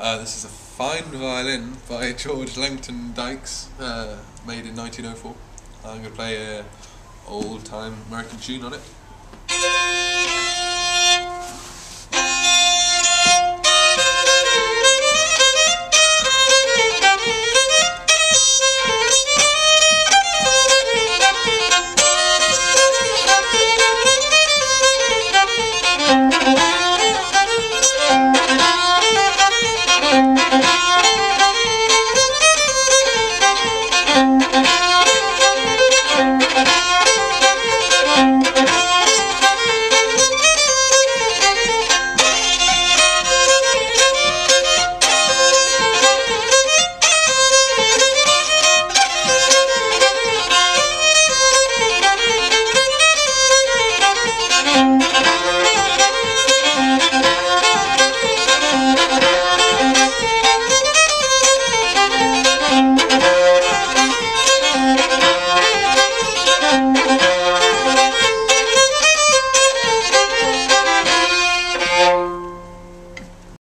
This is a fine violin by George Langton Dykes, made in 1904. I'm going to play an old-time American tune on it.